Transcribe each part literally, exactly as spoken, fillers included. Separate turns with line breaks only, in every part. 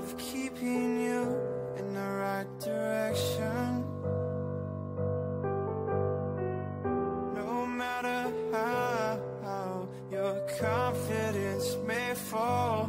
of keeping you in the right direction. No matter how, how your confidence may fall,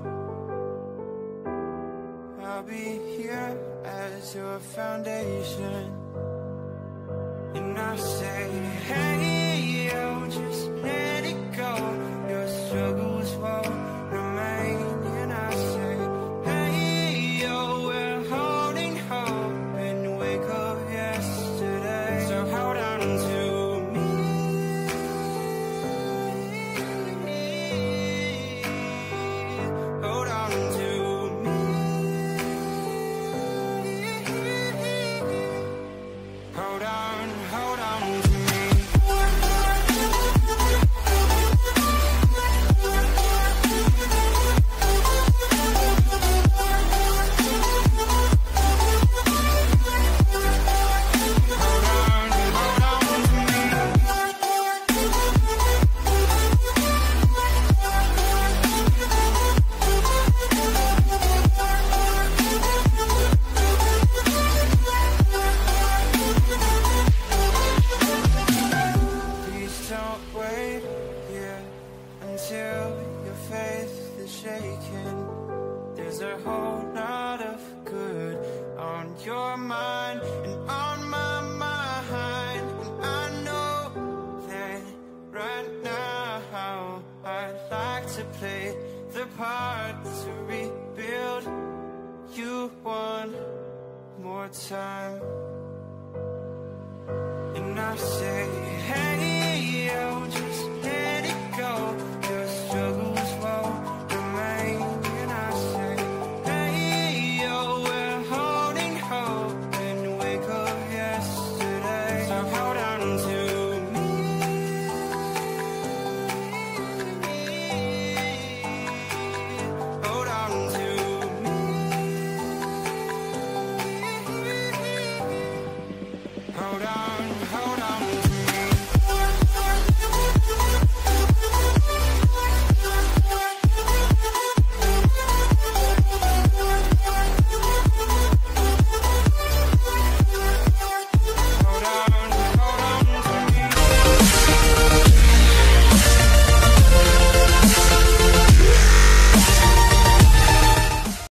I'll be here as your foundation. And I say, hey, yo, just let it go. Your struggles won't remain. And I say, hey, yo, we're holding hope and wake up yesterday. So hold on to me. Hold on to me. Hold on, hold on to me. Please don't wait here until your faith is shaken. There's a whole lot of good on your mind and on my mind. And I know that right now I'd like to play the part to rebuild you one more time. And I say, hey,